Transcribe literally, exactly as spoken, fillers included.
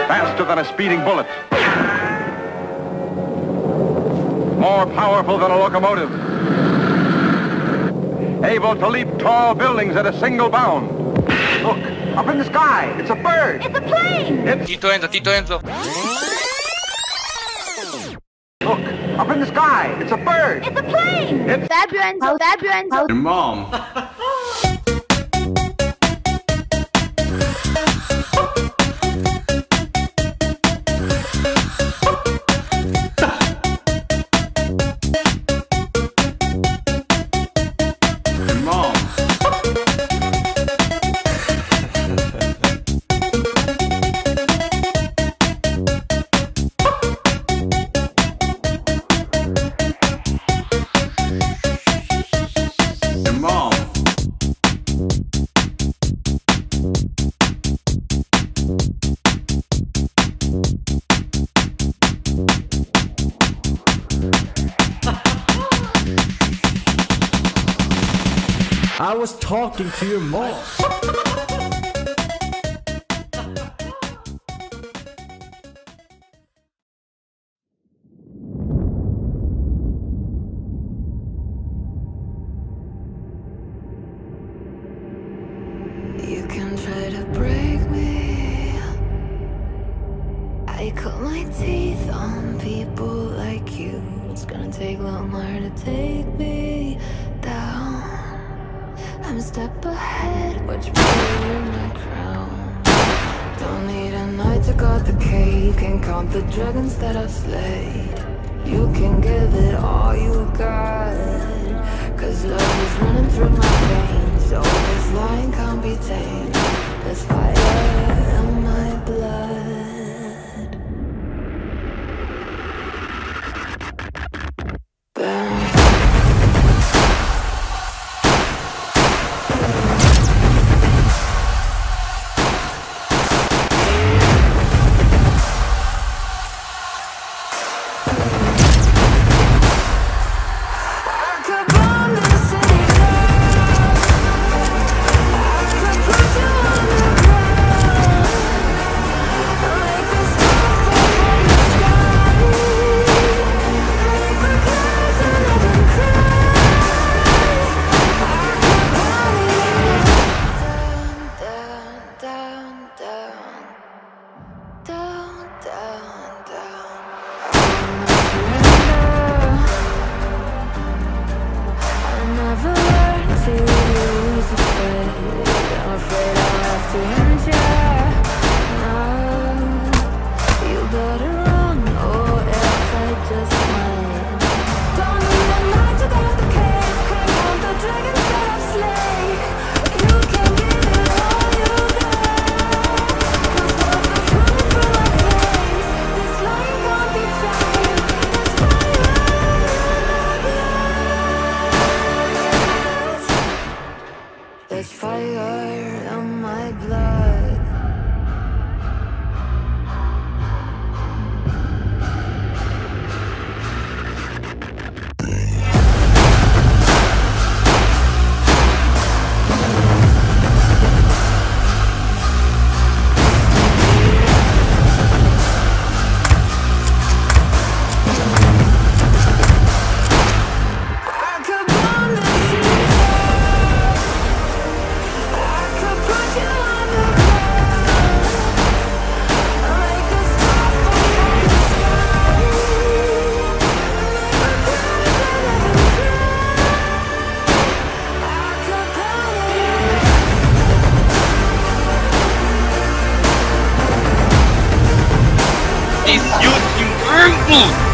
Faster than a speeding bullet. More powerful than a locomotive. Able to leap tall buildings at a single bound. Look, up in the sky. It's a bird. It's a plane. It's... Tito Enzo, Tito Enzo. Look, up in the sky. It's a bird. It's a plane. It's... Fabio Enzo. Fabio Enzo. Your mom. I was talking to your mom. You can try to break me. I cut my teeth on people like you. It's gonna take longer to take me down. I'm a step ahead, watch me wear my crown. Don't need a knight to guard the cave. Can count the dragons that I've slayed. You can give it all you got, cause love is running through my veins. So this line can't be tamed. There's fire in my blood. There's fire in my blood. Is you in